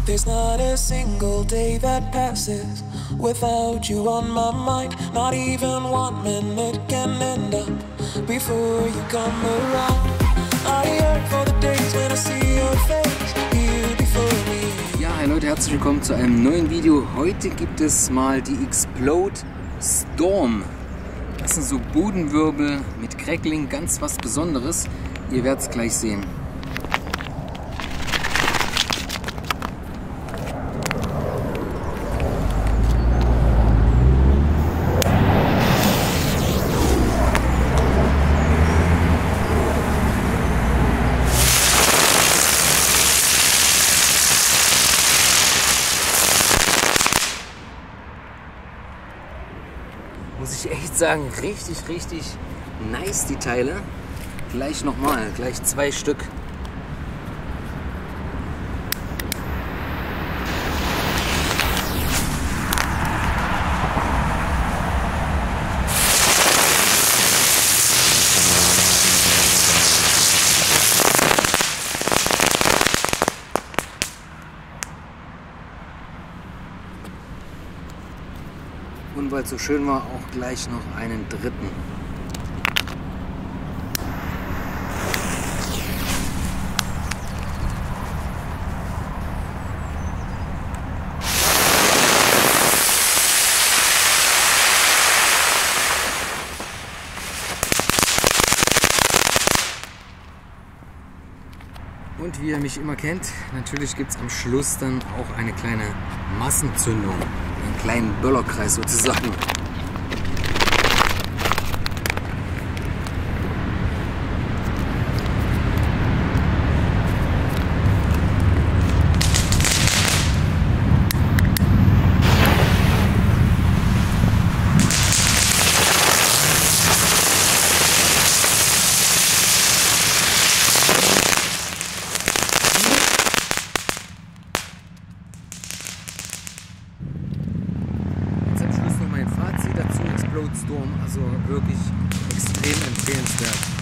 There's not a single day that passes without you on my mind. Not even 1 minute can end up before you come around. I yearn for the days when I see your face here before me. Ja, hi Leute, herzlich willkommen zu einem neuen Video. Heute gibt es mal die Explode Storm. Das sind so Bodenwirbel mit Crackling, ganz was Besonderes. Ihr werdet es gleich sehen. Muss ich echt sagen, richtig nice die Teile. Gleich nochmal, gleich 2 Stück. Und weil es so schön war, auch gleich noch einen dritten. Und wie ihr mich immer kennt, natürlich gibt es am Schluss dann auch eine kleine Massenzündung. Einen kleinen Böllerkreis sozusagen. Explode Storm, also wirklich extrem empfehlenswert.